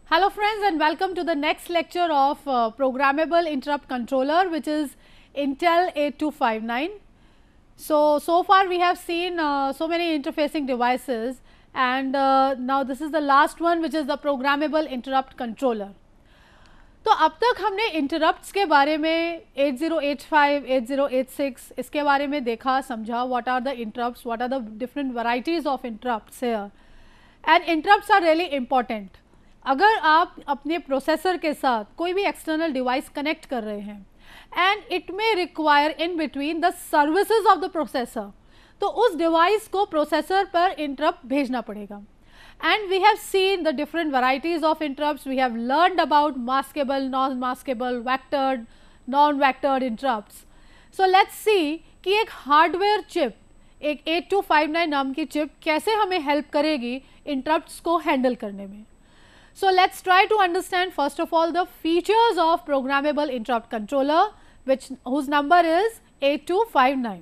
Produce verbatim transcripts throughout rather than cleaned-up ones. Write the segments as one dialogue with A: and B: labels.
A: Hello friends and welcome to the next lecture of uh, Programmable Interrupt Controller, which is Intel eight two five nine. So, so far we have seen uh, so many interfacing devices, and uh, now this is the last one, which is the Programmable Interrupt Controller. तो अब तक हमने interrupts के बारे में eight zero eight five, eight zero eight six इसके बारे में देखा, समझा what are the interrupts, what are the different varieties of interrupts here, and interrupts are really important. अगर आप अपने प्रोसेसर के साथ कोई भी एक्सटर्नल डिवाइस कनेक्ट कर रहे हैं and it may require in between the services of the processor, तो उस डिवाइस को प्रोसेसर पर इंटरप्ट भेजना पड़ेगा. And we have seen the different varieties of interrupts. We have learned about maskable, non-maskable, vectored, non-vectored interrupts. So let's see कि एक hardware chip, एक eight two five nine नाम की चिप कैसे हमें हेल्प करेगी इंटरप्ट्स को हैंडल करने में. So let's try to understand first of all the features of Programmable Interrupt Controller, which whose number is eight two five nine.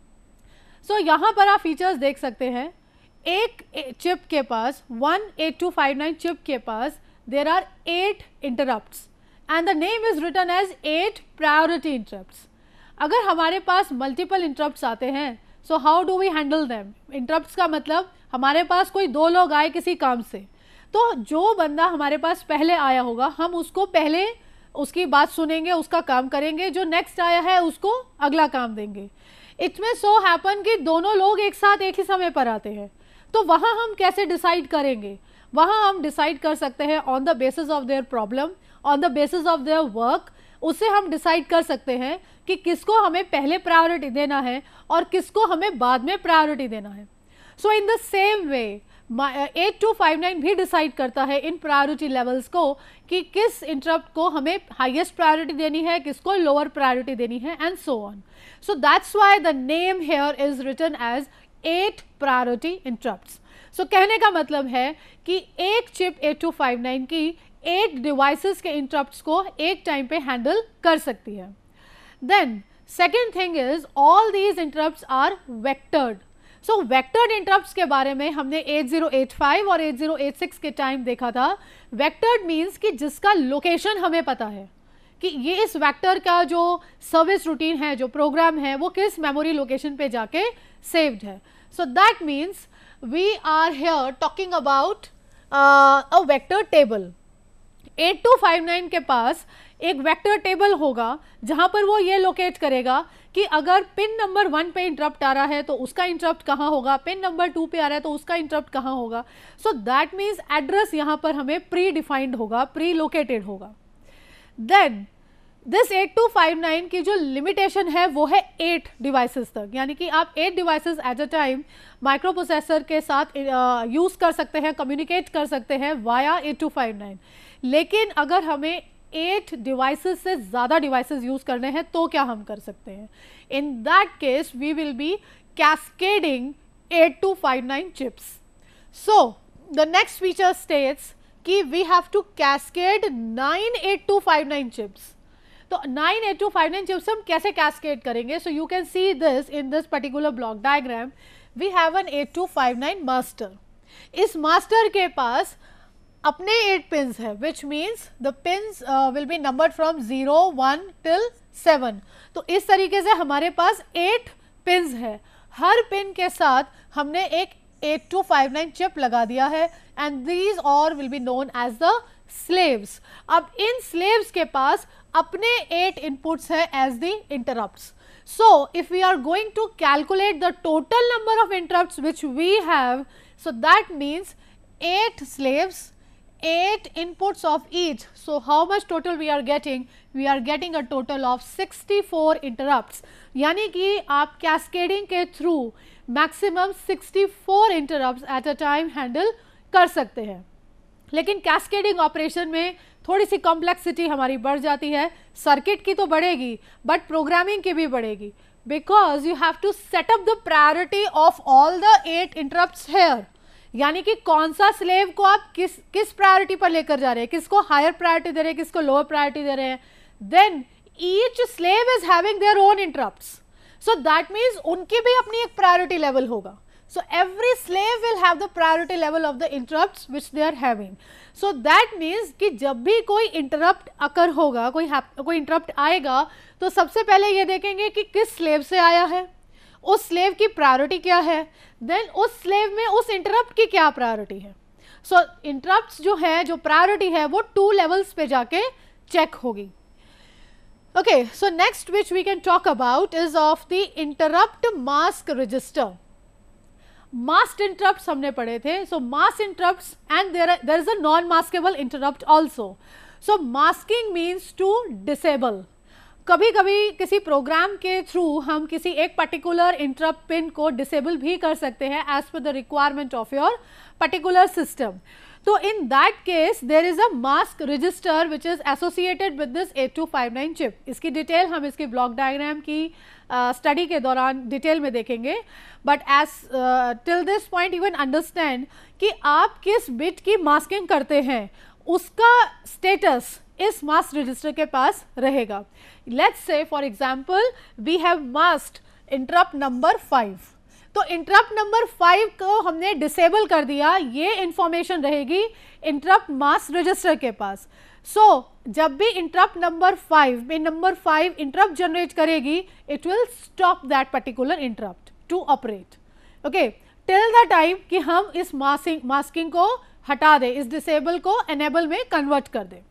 A: So यहाँ पर आप फीचर्स देख सकते हैं. एक चिप के पास one eight two five nine chip के पास there are eight interrupts and the name is written as eight priority interrupts. अगर हमारे पास multiple interrupts आते हैं, so how do we handle them? Interrupts का मतलब हमारे पास कोई दो लोग आए किसी काम से, तो जो बंदा हमारे पास पहले आया होगा हम उसको पहले उसकी बात सुनेंगे, उसका काम करेंगे, जो नेक्स्ट आया है उसको अगला काम देंगे. इट में सो हैपन कि दोनों लोग एक साथ एक ही समय पर आते हैं, तो वहाँ हम कैसे डिसाइड करेंगे? वहाँ हम डिसाइड कर सकते हैं on the basis of their problem, on the basis of their work. उससे हम डिसाइड कर सकते हैं कि किसको हमें पहले प्रायोरिटी देना है और किसको हमें बाद में प्रायोरिटी देना है. So in the same way eight two five nine भी डिसाइड करता है इन प्रायोरिटी लेवल्स को कि किस इंटरप्ट को हमें हाईएस्ट प्रायोरिटी देनी है, किसको लोअर प्रायोरिटी देनी है, and so on. So that's why the name here is written as eight priority interrupts. So कहने का मतलब है कि एक chip eight two five nine की eight डिवाइसेस के इंटरप्ट्स को एक टाइम पे हैंडल कर सकती है. Then second thing is all these interrupts are vectored. So vectored interrupts के बारे में हमने eight zero eight five और eight zero eight six के टाइम देखा था. Vectored means कि जिसका लोकेशन हमें पता है कि ये इस वेक्टर का जो सर्विस रूटीन है, जो प्रोग्राम है, वो किस मेमोरी लोकेशन पे जाके सेव्ड है. So that means we are here talking about a vector table. eight two five nine के पास एक वेक्टर टेबल होगा जहाँ पर वो ये लोकेट करेगा कि अगर पिन नंबर वन पे इंटरप्ट आ रहा है तो उसका इंटरप्ट कहाँ होगा, पिन नंबर टू पे आ रहा है तो उसका इंटरप्ट कहाँ होगा. सो दैट मीन्स एड्रेस यहाँ पर हमें प्री डिफाइंड होगा, प्री लोकेटेड होगा. Then this eight two five nine की जो लिमिटेशन है वो है eight डिवाइसेस तक, यानी कि आप eight डिवाइसेस at a time microprocessor के साथ यूज़ uh, कर सकते हैं, कम्युनिकेट कर सकते हैं via eight two five nine. लेकिन अगर हमें eight डिवाइसेस से ज़्यादा डिवाइसेस यूज़ करने हैं तो क्या हम कर सकते हैं? In that case we will be cascading eight two five nine chips. So the next feature states कि we have to cascade nine eight two five nine chips. तो nine eight two five nine chips हम कैसे cascade करेंगे? So you can see this in this particular block diagram. We have an eight two five nine master. इस master के पास अपने eight pins है, which means the pins will be numbered from zero one till seven. तो इस तरीके से हमारे पास eight पिंस है. हर पिन के साथ हमने एक eight two five nine chip लगा दिया है and these all will be known as the slaves. अब इन स्लेव्स के पास अपने eight इनपुट्स हैं as the interrupts. So if we are going to calculate the total number of interrupts which we have, so that means eight slaves, eight inputs of each. So how much total we are getting? We are getting a total of sixty-four interrupts. यानी कि आप cascading के through maximum sixty-four interrupts at a time handle कर सकते हैं. लेकिन cascading operation में थोड़ी सी कॉम्प्लेक्सिटी हमारी बढ़ जाती है. सर्किट की तो बढ़ेगी बट प्रोग्रामिंग की भी बढ़ेगी, because you have to set up the priority of all the eight interrupts here. यानी कि कौन सा स्लेव को आप किस किस प्रायोरिटी पर लेकर जा रहे हैं, किसको हायर प्रायोरिटी दे रहे हैं, किसको लोअर प्रायोरिटी दे रहे हैं. Then each slave is having their own interrupts. So that means उनकी भी अपनी एक प्रायोरिटी लेवल होगा. So every slave will have the priority level of the interrupts which they are having. So that means कि जब भी कोई interrupt अकर होगा, कोई कोई interrupt आएगा, तो सबसे पहले ये देखेंगे कि किस slave से आया है, उस slave की priority क्या है, then उस slave में उस interrupt की क्या priority है. So interrupts जो है, जो priority है, वो two levels पे जाके check होगी. Okay, so next which we can talk about is of the interrupt mask register. Masked interrupts हमने पढ़े थे. So masked interrupts and there are, there is a non-maskable interrupt also. So masking means to disable. कभी कभी किसी programme के through हम किसी एक पर्टिकुलर इंटरप्ट पिन को डिसेबल भी कर सकते हैं as per the requirement of your particular system. तो in that case there is a mask register which is associated with this eight two five nine chip. इसकी डिटेल हम इसकी block diagram की स्टडी uh, के दौरान detail में देखेंगे. But as till this point you can understand कि आप किस बिट की मास्किंग करते हैं उसका स्टेटस इस मास्क रजिस्टर के पास रहेगा. Let's say for example we have masked interrupt number five. तो इंटरप्ट नंबर फाइव को हमने डिसेबल कर दिया, ये इंफॉर्मेशन रहेगी इंटरप्ट मास्क रजिस्टर के पास. सो so, जब भी इंटरप्ट नंबर फाइव में नंबर फाइव इंटरप्ट जनरेट करेगी, it will stop that particular interrupt to operate. Okay, till the time कि हम इस मास्किंग मास्किंग को हटा दें, इस डिसेबल को एनेबल में कन्वर्ट कर दें.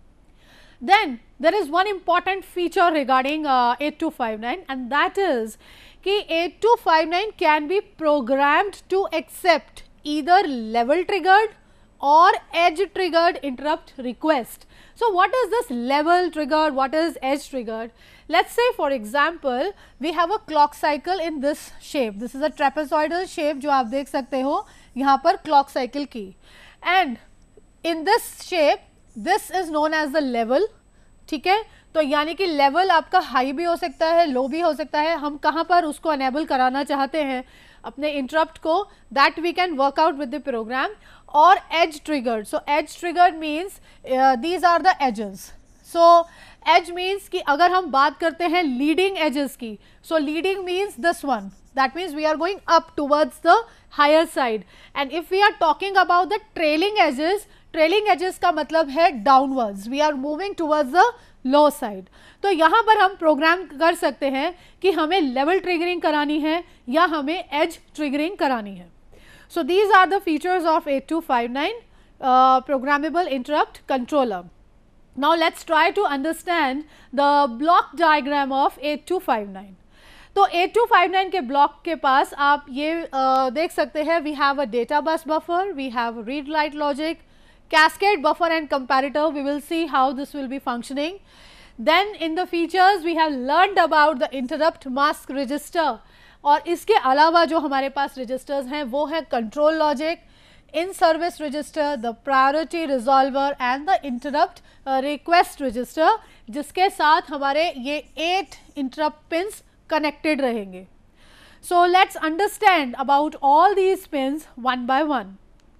A: Then there is one important feature regarding uh, eight two five nine, and that is कि eight two five nine can be programmed to accept either level triggered or edge triggered interrupt request. So what is this level triggered, what is edge triggered? Let's say for example we have a clock cycle in this shape. This is a trapezoidal shape जो आप देख सकते हो यहाँ पर clock cycle की, and in this shape this is known as the level. ठीक है, तो यानी कि लेवल आपका हाई भी हो सकता है, लो भी हो सकता है. हम कहाँ पर उसको अनेबल कराना चाहते हैं अपने इंटरप्ट को, that we can work out with the program. और edge triggered, so edge triggered means these are the edges. So edge means कि अगर हम बात करते हैं लीडिंग एजेस की, so leading means this one, that means we are going up towards the higher side. And if we are talking about the trailing edges, trailing edges का मतलब है downwards, we are moving towards the low side. तो यहाँ पर हम programme कर सकते हैं कि हमें लेवल ट्रिगरिंग करानी है या हमें एज ट्रिगरिंग करानी है. So these are the features of eight two five nine programmable interrupt controller. Now let's try to understand the block diagram of eight two five nine. तो eight two five nine के block के पास आप ये uh, देख सकते हैं, we have a data bus buffer, we have read write logic, cascade buffer and comparator. We will see how this will be functioning. Then in the features we have learned about the interrupt mask register. और इसके अलावा जो हमारे पास registers हैं वो है control logic, in service register, the priority resolver and the interrupt uh, request register, जिसके साथ हमारे ये eight interrupt pins connected रहेंगे. So let's understand about all these pins one by one.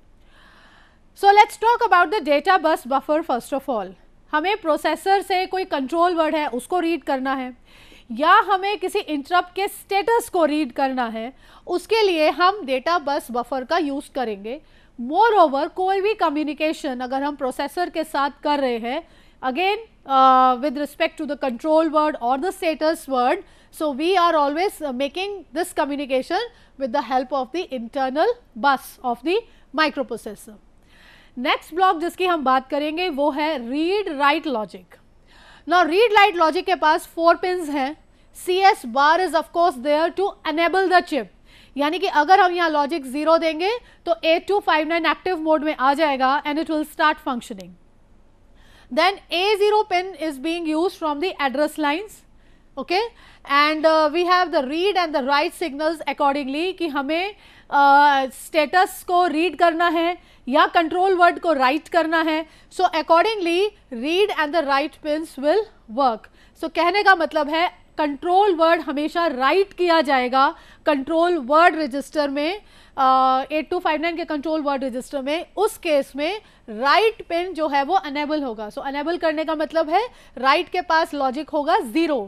A: So let's talk about the data bus buffer first of all. हमें processor से कोई control word है उसको रीड करना है, या हमें किसी इंटरप्ट के स्टेटस को रीड करना है, उसके लिए हम डेटा बस बफर का यूज़ करेंगे. मोर ओवर कोई भी कम्युनिकेशन अगर हम प्रोसेसर के साथ कर रहे हैं, again with respect to the control word और the status word, so we are always making this communication with the help of the internal bus of the microprocessor. Next block जिसकी हम बात करेंगे वो है read write logic. Now read write logic के पास four pins हैं. C S bar is of course there to enable the chip, यानी कि अगर हम यहाँ लॉजिक जीरो देंगे तो eight two five nine active mode में आ जाएगा and it will start functioning. Then A zero pin is being used from the address lines. Okay, and we have the read and the write signals accordingly कि हमें status uh, को read करना है या control word को write करना है. So accordingly read and the write pins will work. So कहने का मतलब है कंट्रोल वर्ड हमेशा राइट किया जाएगा कंट्रोल वर्ड रजिस्टर में, eight two five nine के कंट्रोल वर्ड रजिस्टर में. उस केस में राइट पिन जो है वो अनेबल होगा. सो so, अनेबल करने का मतलब है राइट के पास लॉजिक होगा ज़ीरो,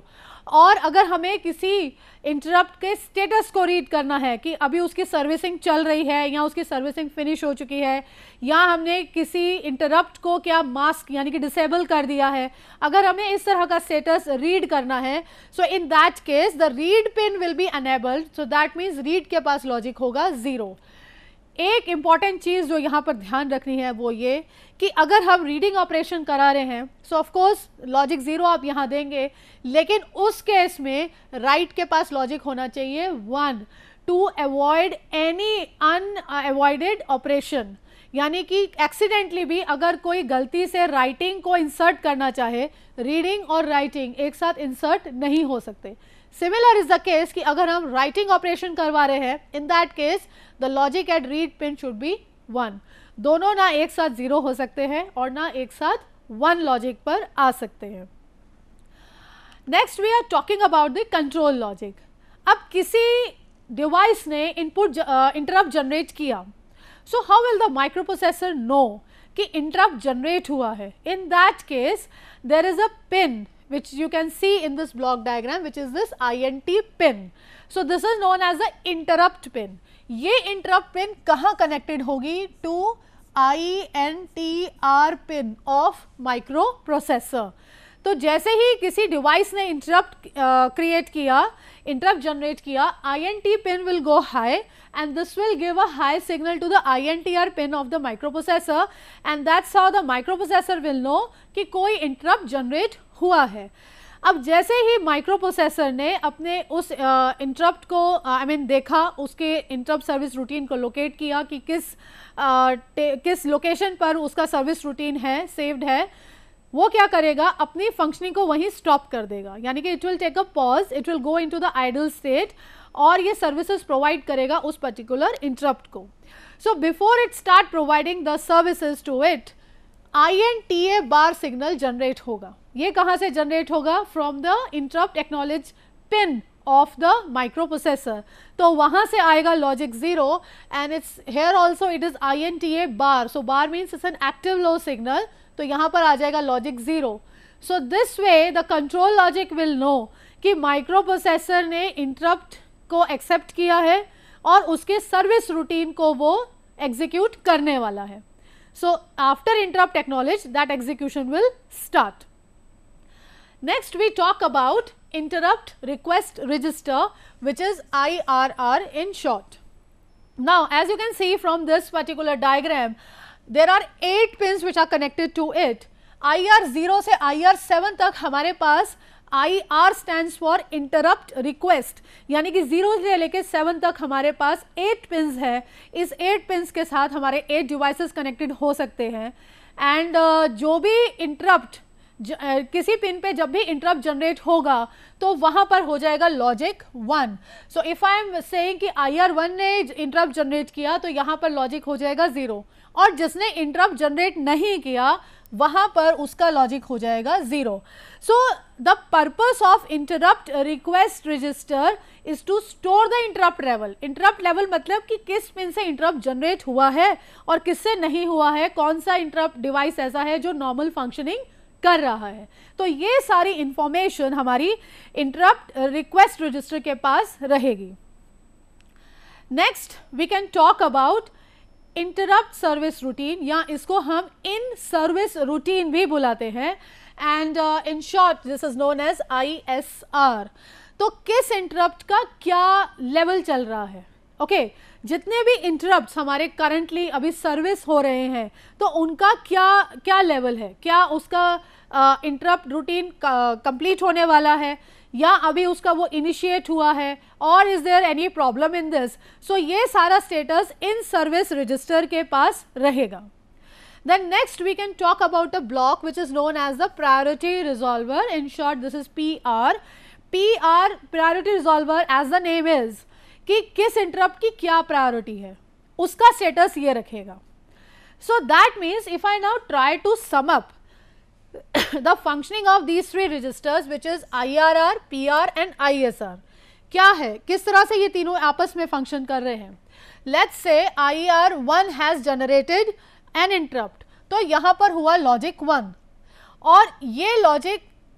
A: और अगर हमें किसी इंटरप्ट के स्टेटस को रीड करना है कि अभी उसकी सर्विसिंग चल रही है या उसकी सर्विसिंग फिनिश हो चुकी है, या हमने किसी इंटरप्ट को क्या मास्क यानी कि डिसेबल कर दिया है, अगर हमें इस तरह का स्टेटस रीड करना है, so in that case the read pin will be enabled, so that means read के पास लॉजिक होगा ज़ीरो। एक इम्पॉर्टेंट चीज़ जो यहाँ पर ध्यान रखनी है वो ये कि अगर हम रीडिंग ऑपरेशन करा रहे हैं, so of course logic zero आप यहाँ देंगे, लेकिन उस केस में राइट के पास लॉजिक होना चाहिए one, to avoid any unavoided operation, यानी कि एक्सीडेंटली भी अगर कोई गलती से राइटिंग को इंसर्ट करना चाहे, रीडिंग और राइटिंग एक साथ इंसर्ट नहीं हो सकते। सिमिलर इज द केस कि अगर हम राइटिंग ऑपरेशन करवा रहे हैं, in that case the logic at read pin should be one. दोनों ना एक साथ जीरो हो सकते हैं और ना एक साथ वन लॉजिक पर आ सकते हैं। Next we are talking about the control logic. अब किसी डिवाइस ने इनपुट इंटरप्ट जनरेट किया, so how will the microprocessor know कि इंटरप्ट जनरेट हुआ है? In that case there is a pin which you can see in this block diagram, which is this I N T pin. So this is known as the interrupt pin. ये interrupt pin कहाँ connected होगी? To I N T R pin of microprocessor. तो जैसे ही किसी device ने interrupt create किया, interrupt generate किया, I N T pin will go high and this will give a high signal to the I N T R pin of the microprocessor, and that's how the microprocessor will know कि कोई interrupt generate हुआ है। अब जैसे ही micro processor ने अपने उस interrupt uh, को I uh, mean I mean, देखा, उसके इंटरप्ट सर्विस रूटीन को लोकेट किया कि किस uh, किस लोकेशन पर उसका सर्विस रूटीन है, सेव्ड है, वो क्या करेगा? अपनी फंक्शनिंग को वहीं स्टॉप कर देगा, यानी कि it will take a pause, it will go into the idle state और ये सर्विसेज प्रोवाइड करेगा उस पर्टिकुलर इंटरप्ट को। So before it start providing the services to it, I N T A bar signal generate होगा। ये कहाँ से जनरेट होगा? From the interrupt acknowledge pin of the microprocessor. तो वहाँ से आएगा logic zero and it's here also it is I N T A bar, so bar means it's an active low signal, तो यहाँ पर आ जाएगा logic zero. So this way the control logic will know कि microprocessor ने interrupt को accept किया है और उसके सर्विस रूटीन को वो एग्जीक्यूट करने वाला है। So after interrupt acknowledged, that execution will start. Next we talk about interrupt request register, which is I R R in short. Now as you can see from this particular diagram, there are eight pins which are connected to it. I R zero से I R seven तक हमारे पास I R stands for interrupt request, यानी कि zero से लेके seven तक हमारे पास eight pins है। इस एट पिन्स के साथ हमारे एट डिवाइसेस कनेक्टेड हो सकते हैं एंड uh, जो भी इंटरप्ट uh, किसी पिन पे जब भी इंटरप्ट जनरेट होगा तो वहाँ पर हो जाएगा logic one. So if I am saying कि आई आर वन ने इंटरप्ट जनरेट किया तो यहाँ पर लॉजिक हो जाएगा ज़ीरो, और जिसने इंटरप्ट जनरेट नहीं किया वहाँ पर उसका लॉजिक हो जाएगा zero. So the purpose of interrupt request register is to store the interrupt level. Interrupt level मतलब कि किस पिन से इंटरप्ट जनरेट हुआ है और किससे नहीं हुआ है, कौन सा इंटरप्ट डिवाइस ऐसा है जो नॉर्मल फंक्शनिंग कर रहा है। तो ये सारी इंफॉर्मेशन हमारी इंटरप्ट रिक्वेस्ट रजिस्टर के पास रहेगी। Next we can talk about interrupt service routine, या इसको हम इन सर्विस रूटीन भी बुलाते हैं, and in short this is known as I S R. तो किस इंटरप्ट का क्या लेवल चल रहा है? ओके okay, जितने भी इंटरप्ट्स हमारे करंटली अभी सर्विस हो रहे हैं तो उनका क्या क्या लेवल है, क्या उसका इंटरप्ट रूटीन कंप्लीट होने वाला है या अभी उसका वो इनिशिएट हुआ है, और is there any problem in this. So ये सारा स्टेटस इन सर्विस रजिस्टर के पास रहेगा। Then next we can talk about a block which is known as the priority resolver. In short this is P R. P R priority resolver as the name is कि किस interrupt की क्या priority है उसका status ये रखेगा। So that means if I now try to sum up the functioning of these three registers which is I R R, P R and I S R, क्या है, किस तरह से ये तीनों आपस में फंक्शन कर रहे हैं। Let's say I R one has generated an interrupt, तो यहाँ पर हुआ लॉजिक वन, और ये लॉजिक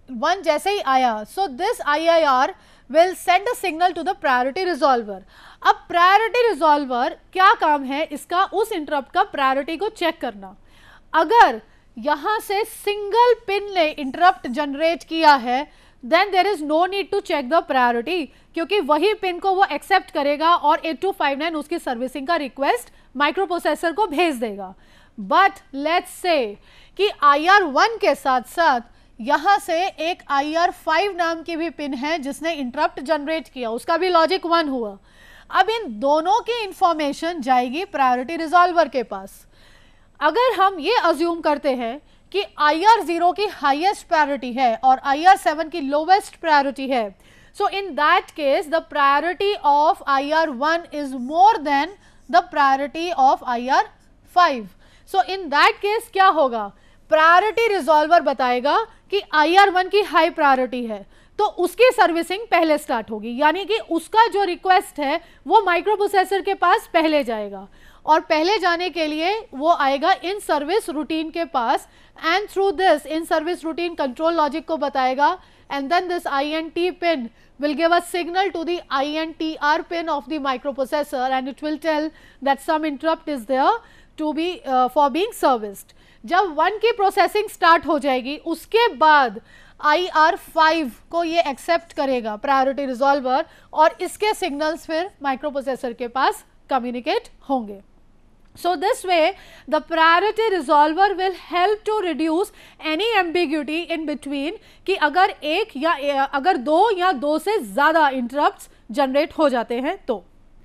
A: वन जैसे ही आया, so this I I R will send a signal to the priority resolver. अब प्रायोरिटी रिजॉल्वर क्या काम है इसका, उस इंटरप्ट का प्रायोरिटी को चेक करना. अगर यहाँ से सिंगल पिन ने इंटरप्ट जनरेट किया है, then there is no need to check the priority, क्योंकि वही पिन को वो एक्सेप्ट करेगा और एट टू फाइव नाइन उसकी सर्विसिंग का रिक्वेस्ट माइक्रो प्रोसेसर को भेज देगा. बट लेट्स से कि आई आर वन के साथ साथ यहाँ से एक आई आर फाइव नाम की भी पिन है जिसने इंटरप्ट जनरेट किया, उसका भी लॉजिक वन हुआ. अब इन दोनों की इंफॉर्मेशन जाएगी प्रायोरिटी रिजॉल्वर के पास. अगर हम ये अज्यूम करते हैं कि आई आर ज़ीरो की हाईएस्ट प्रायोरिटी है और आई आर सेवन की लोवेस्ट प्रायोरिटी है, so in that case the priority of I R one is more than the priority of I R five. So in that case क्या होगा, priority resolver बताएगा कि I R one की high priority है, तो उसकी servicing पहले start होगी, यानी कि उसका जो रिक्वेस्ट है वो माइक्रो प्रोसेसर के पास पहले जाएगा. और पहले जाने के लिए वो आएगा इन सर्विस रूटीन के पास, and through this in service routine control logic को बताएगा, and then this I N T pin will give a signal to the I N T R pin of the microprocessor, and it will tell that some interrupt is there to be uh, for being serviced. जब one की processing start हो जाएगी उसके बाद आई R five को ये accept करेगा priority resolver, और इसके सिग्नल्स फिर माइक्रो प्रोसेसर के पास कम्युनिकेट होंगे. So this way the priority resolver will help to reduce any ambiguity in between कि अगर एक या अगर दो या दो से ज़्यादा interrupts generate हो जाते हैं तो.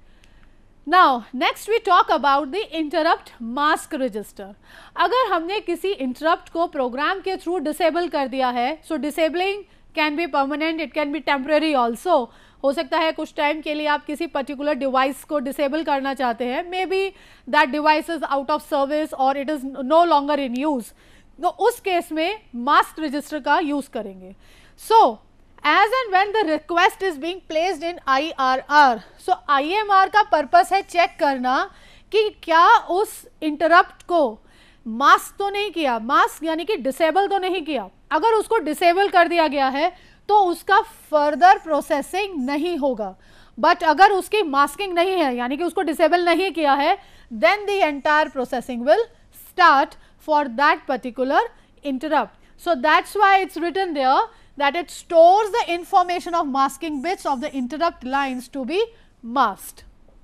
A: Now next we talk about the interrupt mask register. अगर हमने किसी interrupt को प्रोग्राम के थ्रू डिसेबल कर दिया है, so disabling can be permanent, it can be temporary also. हो सकता है कुछ टाइम के लिए आप किसी पर्टिकुलर डिवाइस को डिसेबल करना चाहते हैं, maybe that device is out of service और it is no longer in use, तो उस केस में मास्क रजिस्टर का यूज़ करेंगे. So as and when the request is being placed in I R R, so I M R का purpose है check करना कि क्या उस इंटरप्ट को मास्क तो नहीं किया, मास्क यानी कि डिसेबल तो नहीं किया. अगर उसको डिसेबल कर दिया गया है तो उसका फर्दर प्रोसेसिंग नहीं होगा, बट अगर उसकी मास्किंग नहीं है यानी कि उसको डिसेबल नहीं किया है, then the entire processing will start for that particular interrupt. So that's why it's written there that it stores the information of masking bits of the interrupt lines to be masked.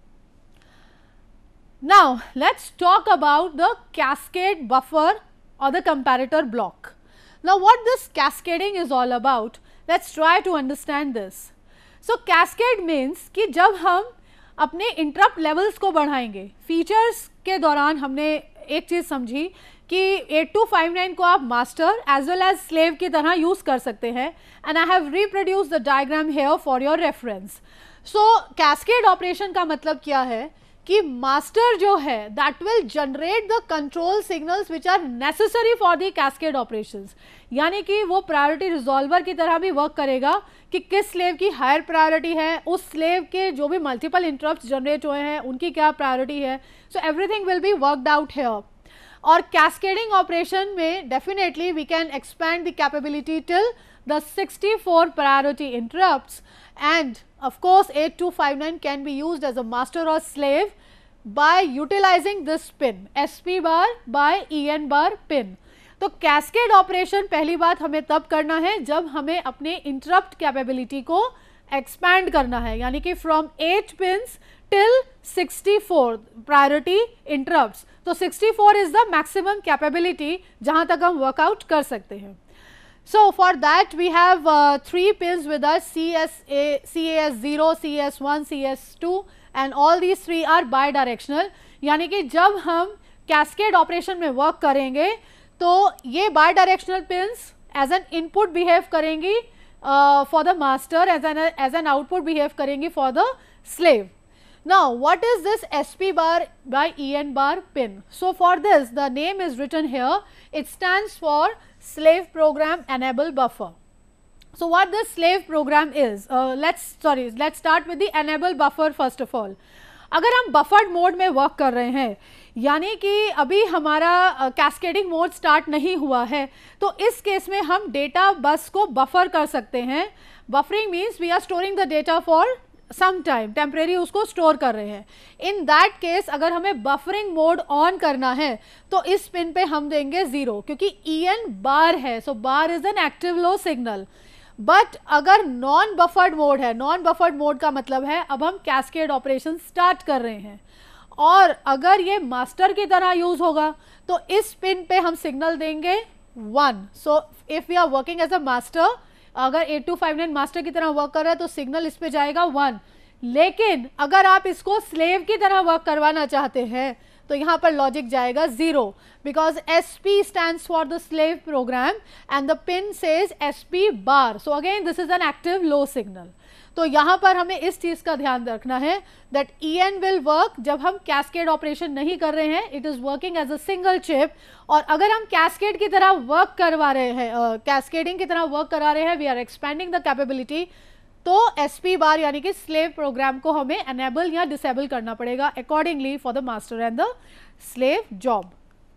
A: Now let's talk about the cascade buffer or the comparator block. Now what this cascading is all about, let's try to understand this. So cascade means कि जब हम अपने interrupt levels को बढ़ाएंगे, features के दौरान हमने एक चीज़ समझी कि एट टू फाइव नाइन को आप master as well as slave की तरह यूज़ कर सकते हैं, and I have reproduced the diagram here for your reference. So cascade operation का मतलब क्या है कि मास्टर जो है that will generate the control signals which are necessary for the cascade operations, यानी कि वो प्रायोरिटी रिजॉल्वर की तरह भी वर्क करेगा कि किस स्लेव की हायर प्रायोरिटी है, उस स्लेव के जो भी मल्टीपल इंटरप्ट्स जनरेट हुए हैं उनकी क्या प्रायोरिटी है. So everything will be worked out here. और कैस्केडिंग ऑपरेशन में definitely we can expand the capability till the sixty four priority interrupts, and of course eight two five nine can be used as a master or slave by utilizing this pin S P bar by E N bar pin. तो cascade operation पहली बात हमें तब करना है जब हमें अपने इंटरप्ट कैपेबिलिटी को एक्सपैंड करना है, यानी कि from eight pins till sixty four priority interrupts. तो sixty four is the maximum capability जहां तक हम वर्कआउट कर सकते हैं. So for that we have uh, three pins with us, C S A, C A S zero, C S one, C S two, and all these three are bidirectional. यानी कि जब हम कैस्केड ऑपरेशन में work करेंगे तो ये bidirectional pins as an input behave करेंगी uh, for the master, as an as an output behave करेंगी for the slave. Now what is this S P bar by E N bar pin? So for this the name is written here. It stands for slave program enable buffer. So what this slave program is, uh, let's sorry let's start with the enable buffer first of all. अगर हम buffered mode में work कर रहे हैं यानी कि अभी हमारा कैस्केडिंग मोड स्टार्ट नहीं हुआ है, तो इस केस में हम डेटा बस को बफर कर सकते हैं. Buffering means we are storing the data for some time, temporary उसको स्टोर कर रहे हैं. इन दैट केस अगर हमें बफरिंग मोड ऑन करना है तो इस पिन पे हम देंगे ज़ीरो, क्योंकि ई एन बार है, so bar is an active low signal. But अगर नॉन बफर्ड मोड है, नॉन बफर्ड मोड का मतलब है अब हम कैस्केड ऑपरेशन स्टार्ट कर रहे हैं, और अगर ये मास्टर की तरह यूज होगा तो इस पिन पे हम सिग्नल देंगे one. So if we are working as a master, अगर eight two five nine master की तरह वर्क कर रहा है तो सिग्नल इस पे जाएगा वन. लेकिन अगर आप इसको स्लेव की तरह वर्क करवाना चाहते हैं तो यहाँ पर लॉजिक जाएगा zero, because S P stands for the slave program and the pin says S P bar. So again this is an active low signal. तो यहाँ पर हमें इस चीज़ का ध्यान रखना है that E N will work जब हम कैस्केड ऑपरेशन नहीं कर रहे हैं, it is working as a single chip. और अगर हम कैस्केड की तरह वर्क करवा रहे हैं, कैस्केडिंग uh, की तरह वर्क करा रहे हैं, we are expanding the capability, तो एस पी बार यानी कि स्लेव प्रोग्राम को हमें एनेबल या डिसेबल करना पड़ेगा accordingly for the master and the slave job.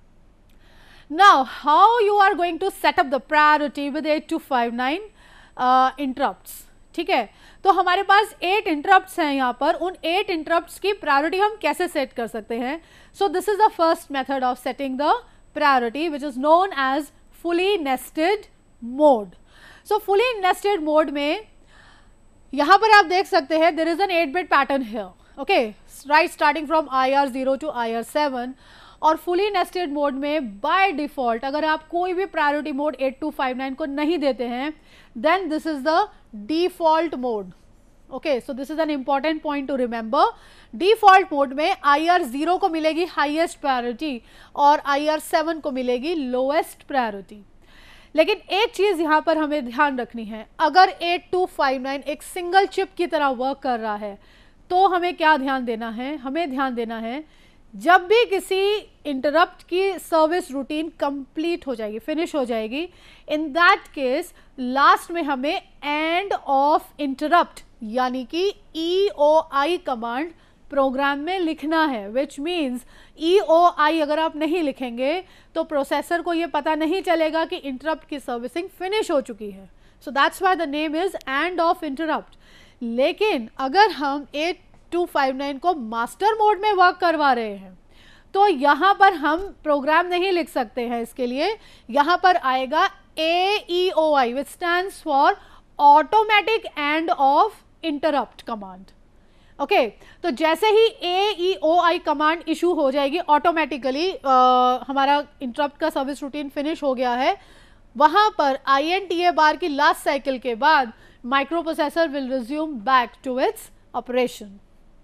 A: Now how you are going to set up the priority with eight two five nine interrupts. ठीक है, तो हमारे पास एट इंटरप्ट्स हैं यहाँ पर. उन एट इंटरप्ट्स की प्रायोरिटी हम कैसे सेट कर सकते हैं? So this is the first method of setting the priority which is known as fully nested mode. So fully nested mode में यहाँ पर आप देख सकते हैं there is an eight bit pattern here, okay, right, starting from I R zero to I R seven. और fully nested mode में by default अगर आप कोई भी priority mode eight two five nine को नहीं देते हैं, then this is the default mode. Okay, so this is an important point to remember. Default mode में आई आर ज़ीरो को मिलेगी हाईएस्ट प्रायोरिटी और आई आर सेवन को मिलेगी लोएस्ट प्रायोरिटी. लेकिन एक चीज़ यहाँ पर हमें ध्यान रखनी है, अगर एट टू फाइव नाइन एक सिंगल चिप की तरह वर्क कर रहा है तो हमें क्या ध्यान देना है? हमें ध्यान देना है जब भी किसी इंटरप्ट की सर्विस रूटीन कंप्लीट हो जाएगी, फिनिश हो जाएगी, इन दैट केस लास्ट में हमें एंड ऑफ इंटरप्ट यानी कि ई ओ आई कमांड प्रोग्राम में लिखना है. विच मीन्स ई ओ आई अगर आप नहीं लिखेंगे तो प्रोसेसर को ये पता नहीं चलेगा कि इंटरप्ट की सर्विसिंग फिनिश हो चुकी है. So that's why the name is end of interrupt. लेकिन अगर हम एट टू फाइव नाइन को मास्टर मोड में वर्क करवा रहे हैं तो यहाँ पर हम प्रोग्राम नहीं लिख सकते हैं. इसके लिए यहाँ पर आएगा A E O I which stands for automatic end of interrupt command. Okay okay, तो जैसे ही ए ई ओ आई कमांड इशू हो जाएगी ऑटोमेटिकली, हमारा इंटरप्ट का सर्विस रूटीन फिनिश हो गया है, वहाँ पर आई एन टी ए बार की लास्ट साइकिल के बाद microprocessor will resume back to its operation.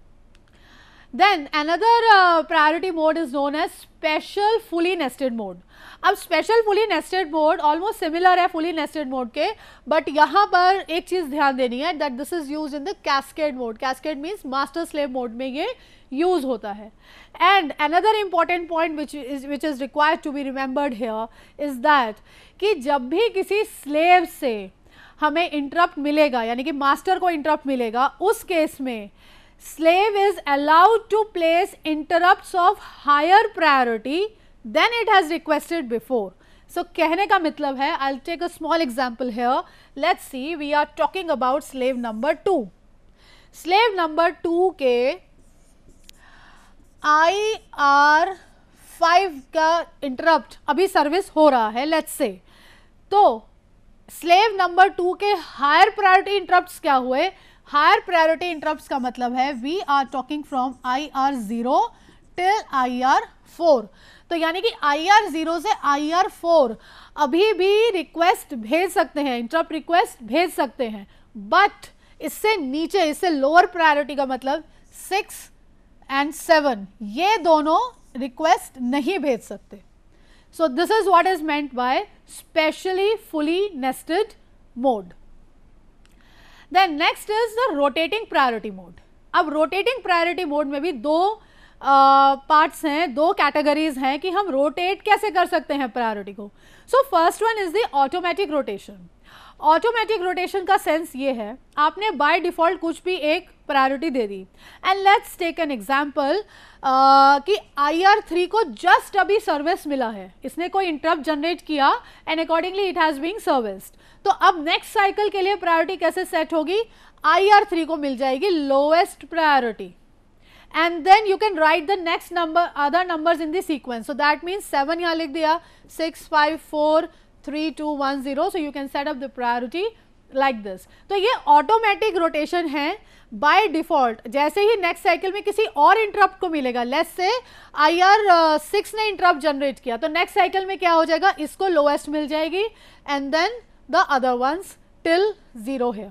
A: Then another uh, priority mode is known as special fully nested mode. अब special fully nested mode almost similar है fully nested mode के, but यहाँ पर एक चीज़ ध्यान देनी है that this is used in the cascade mode. Cascade means master slave mode में ये use होता है. And another important point which is which is required to be remembered here is that कि जब भी किसी slave से हमें interrupt मिलेगा यानी कि master को interrupt मिलेगा, उस केस में slave is allowed to place interrupts of higher priority than it has requested before. So कहने का मतलब है, I'll take a small example here. Let's see, we are talking about slave number two. Slave number two के I R five का interrupt अभी service हो रहा है, let's say. तो slave number two के higher priority interrupts क्या हुए? हायर प्रायोरिटी इंटरप्ट्स का मतलब है we are talking from I R zero till I R four. तो यानी कि आई आर ज़ीरो से आई आर फोर अभी भी रिक्वेस्ट भेज सकते हैं, इंटरप्ट रिक्वेस्ट भेज सकते हैं, बट इससे नीचे, इससे लोअर प्रायोरिटी का मतलब सिक्स एंड सेवन, ये दोनों रिक्वेस्ट नहीं भेज सकते. So this is what is meant by specially fully nested mode. Then next is the rotating priority mode. अब rotating priority mode में भी दो पार्ट्स uh, हैं, दो कैटेगरीज हैं कि हम रोटेट कैसे कर सकते हैं प्रायोरिटी को. So first one is the automatic rotation. Automatic rotation का सेंस ये है, आपने बाय डिफॉल्ट कुछ भी एक प्रायोरिटी दे दी, and let's take an example कि आई आर थ्री को जस्ट अभी सर्विस मिला है, इसने कोई इंटरप्ट जनरेट किया and accordingly it has been serviced. तो अब नेक्स्ट साइकिल के लिए प्रायोरिटी कैसे सेट होगी, आई आर थ्री को मिल जाएगी lowest priority, and then you can write the next number other numbers in the sequence. So that means seven यहाँ लिख दिया, six five four three two one zero, so you can set up the priority like this. तो ये automatic rotation है by default. जैसे ही next cycle में किसी और इंटरप्ट को मिलेगा, let's say I R six ने इंटरप्ट जनरेट किया, तो नेक्स्ट साइकिल में क्या हो जाएगा, इसको लोएस्ट मिल जाएगी and then the other ones till zero है।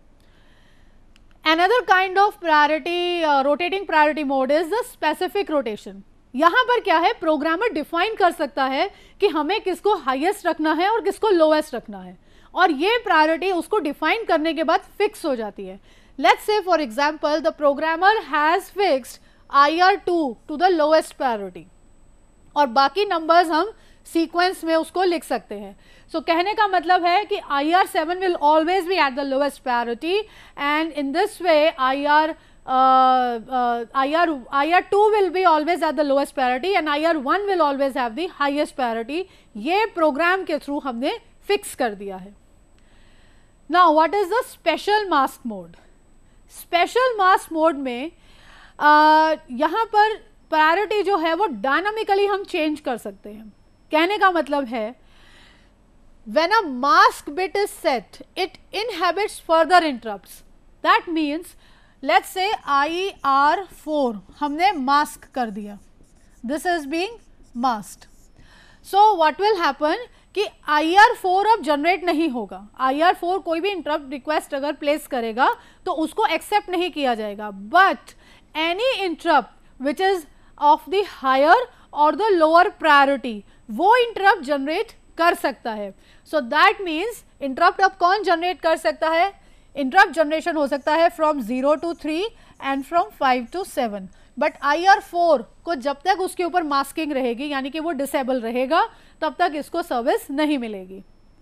A: Another kind of priority uh, rotating priority mode is the specific rotation. यहाँ पर क्या है, प्रोग्रामर डिफाइन कर सकता है कि हमें किसको हाईएस्ट रखना है और किसको लोएस्ट रखना है, और ये प्रायोरिटी उसको डिफाइन करने के बाद फिक्स हो जाती है। Let's say for example the programmer has fixed I R two to the lowest priority, और बाकी नंबर्स हम सीक्वेंस में उसको लिख सकते हैं। सो so, कहने का मतलब है कि I R seven will always be at the lowest priority, and in this way I R I R I R two will be always at the lowest priority and I R one will always have the highest priority. ये program के through हमने fix कर दिया है। Now what is the special mask mode. Special mask mode में uh, यहाँ पर priority जो है वो डायनामिकली हम चेंज कर सकते हैं। कहने का मतलब है when a mask bit is set, it inhibits further interrupts. That means let's say I R four हमने mask कर दिया, this is being masked. So what will happen कि I R four अब generate नहीं होगा। I R four कोई भी interrupt request अगर place करेगा तो उसको accept नहीं किया जाएगा, but any interrupt which is of the higher or the lower priority वो interrupt generate कर सकता है। सो दैट मीन्स इंटरप्ट अब कौन जनरेट कर सकता है, इंटरप्ट जनरेशन हो सकता है from zero to three and from five to seven, but I R four को जब तक उसके ऊपर मास्किंग रहेगी, यानी कि वो डिसेबल रहेगा, तब तक इसको सर्विस नहीं मिलेगी।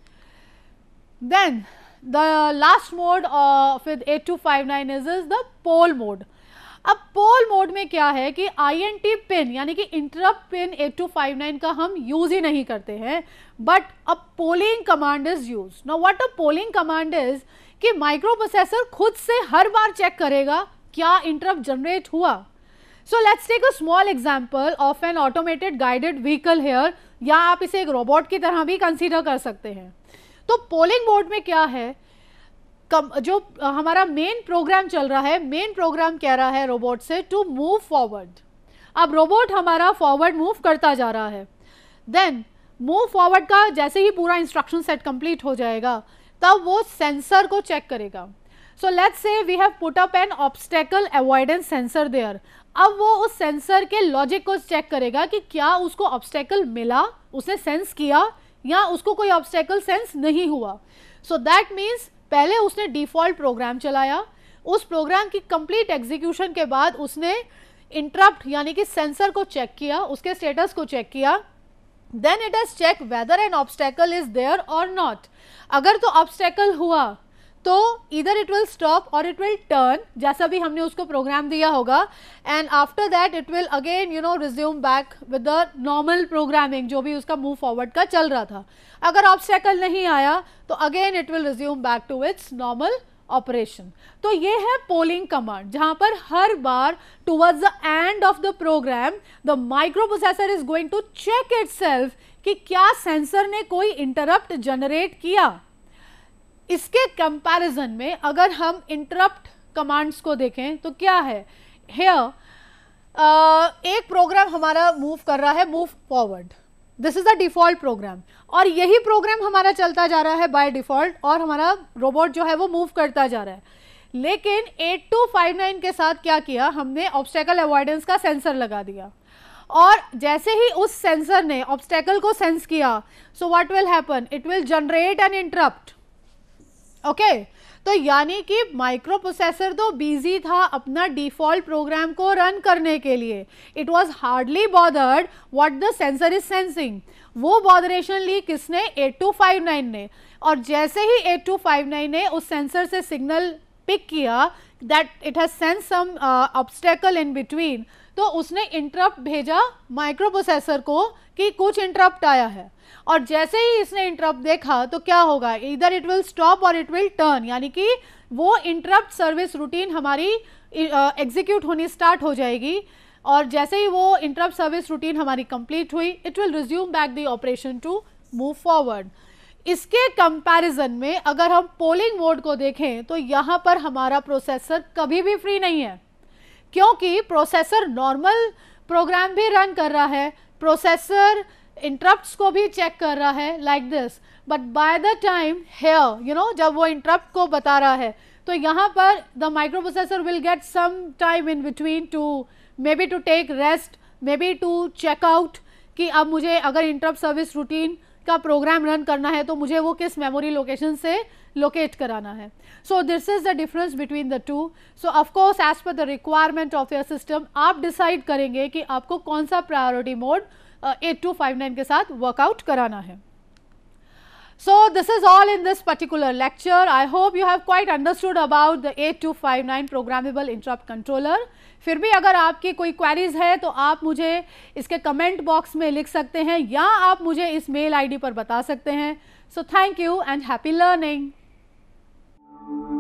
A: Then the last mode with eight two five nine is is the poll mode. अब पोल मोड में क्या है कि आई एन टी पिन यानी कि interrupt pin eight two five nine का हम यूज ही नहीं करते हैं, but a polling command is use. Now what a polling command is कि माइक्रो प्रोसेसर खुद से हर बार चेक करेगा क्या इंटरप्ट जनरेट हुआ। So let's take a small example of an automated guided vehicle here, या आप इसे एक रोबोट की तरह भी कंसीडर कर सकते हैं। तो पोलिंग मोड में क्या है, जो हमारा मेन प्रोग्राम चल रहा है, मेन प्रोग्राम कह रहा है रोबोट से टू मूव फॉरवर्ड। अब रोबोट हमारा फॉरवर्ड मूव करता जा रहा है, देन मूव फॉरवर्ड का जैसे ही पूरा इंस्ट्रक्शन सेट कंप्लीट हो जाएगा तब वो सेंसर को चेक करेगा। So let's say we have put up an obstacle avoidance sensor there. अब वो उस सेंसर के लॉजिक को चेक करेगा कि क्या उसको ऑब्स्टेकल मिला, उसने सेंस किया, या उसको कोई ऑब्स्टेकल सेंस नहीं हुआ। सो दैट मीन्स पहले उसने डिफॉल्ट प्रोग्राम चलाया, उस प्रोग्राम की कंप्लीट एग्जीक्यूशन के बाद उसने इंटरप्ट यानी कि सेंसर को चेक किया, उसके स्टेटस को चेक किया, then it has check whether an obstacle is there और नॉट। अगर तो ऑब्स्टेकल हुआ तो इधर इट विल स्टॉप और इट विल टर्न, जैसा भी हमने उसको प्रोग्राम दिया होगा, and after that it will again you know resume back with the normal programming जो भी उसका मूव फॉरवर्ड का चल रहा था। अगर ऑब्स्टेकल नहीं आया तो again it will resume back to its normal operation. तो ये है पोलिंग कमांड, जहां पर हर बार towards the end of the program the microprocessor is going to check itself कि क्या सेंसर ने कोई इंटरप्ट जनरेट किया। इसके कंपैरिजन में अगर हम इंटरप्ट कमांड्स को देखें तो क्या है, हियर एक प्रोग्राम हमारा मूव कर रहा है move forward, this is the default program, और यही प्रोग्राम हमारा चलता जा रहा है बाय डिफॉल्ट, और हमारा रोबोट जो है वो मूव करता जा रहा है। लेकिन एट टू फाइव नाइन के साथ क्या किया, हमने ऑब्स्टेकल अवॉइडेंस का सेंसर लगा दिया, और जैसे ही उस सेंसर ने ऑब्स्टेकल को सेंस किया, so what will happen, it will generate an interrupt. Okay okay, तो यानी कि माइक्रो प्रोसेसर तो बिजी था अपना डिफॉल्ट प्रोग्राम को रन करने के लिए, it was hardly bothered what the sensor is sensing. वो बॉदरेशन ली किसने, एट टू फाइव नाइन ने, और जैसे ही एट टू फाइव नाइन ने उस सेंसर से सिग्नल पिक किया that it has sense some obstacle in between, तो उसने इंटरप्ट भेजा माइक्रो प्रोसेसर को कि कुछ इंटरप्ट आया है, और जैसे ही इसने इंटरप्ट देखा तो क्या होगा, इधर इट विल स्टॉप और इट विल टर्न, यानी कि वो इंटरप्ट सर्विस रूटीन हमारी एग्जीक्यूट uh, होनी स्टार्ट हो जाएगी, और जैसे ही वो इंटरप्ट सर्विस रूटीन हमारी कंप्लीट हुई it will resume back the operation to move forward. इसके कंपैरिजन में अगर हम पोलिंग मोड को देखें तो यहाँ पर हमारा प्रोसेसर कभी भी फ्री नहीं है, क्योंकि प्रोसेसर नॉर्मल प्रोग्राम भी रन कर रहा है, प्रोसेसर इंटरप्ट्स को भी चेक कर रहा है like this, but by the time here you know जब वो इंटरप्ट को बता रहा है तो यहाँ पर the microprocessor will get some time in between to maybe to take rest, maybe to check out कि अब मुझे अगर इंटरप्ट सर्विस रूटीन का प्रोग्राम रन करना है तो मुझे वो किस मेमोरी लोकेशन से लोकेट कराना है। So this is the difference between the two. So of course as per the requirement of your system आप डिसाइड करेंगे कि आपको कौन सा priority mode eight two five nine के साथ वर्कआउट कराना है। So this is all in this particular lecture. I hope you have quite understood about the eight two five nine Programmable Interrupt Controller. फिर भी अगर आपकी कोई क्वेरीज है तो आप मुझे इसके कमेंट बॉक्स में लिख सकते हैं या आप मुझे इस मेल आईडी पर बता सकते हैं। So thank you and happy learning.